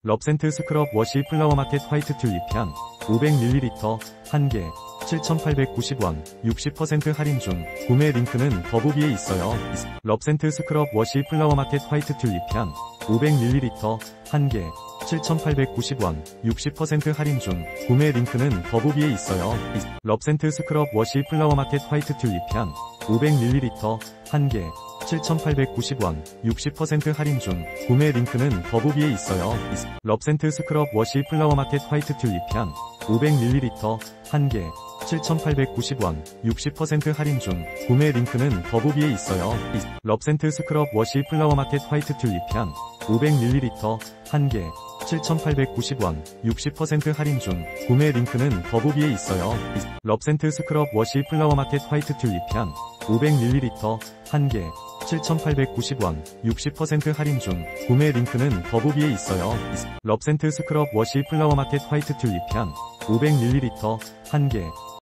럽센트 스크럽 워시 플라워마켓 화이트 튤립향 500ml 1개 7,890원 60% 할인 중. 구매 링크는 더보기에 있어요. 럽센트 스크럽 워시 플라워마켓 화이트 튤립향 500ml 1개 7,890원 60% 할인 중. 구매 링크는 더보기에 있어요. 럽센트 스크럽 워시 플라워마켓 화이트 튤립향 500ml 1개 7,890원 60% 할인 중. 구매 링크는 더보기에 있어요. 럽센트 스크럽 워시 플라워마켓 화이트 튤립향 500ml 1개 7,890원 60% 할인 중. 구매 링크는 더보기에 있어요. 럽센트 스크럽 워시 플라워마켓 화이트 튤립향 500ml 1개 7,890원 60% 할인 중. 구매 링크는 더보기에 있어요. 럽센트 스크럽 워시 플라워마켓 화이트 튤립향 500ml 1개 7,890원 60% 할인 중. 구매 링크는 더보기에 있어요. 럽센트 스크럽 워시 플라워마켓 화이트 튤립향 500ml 1개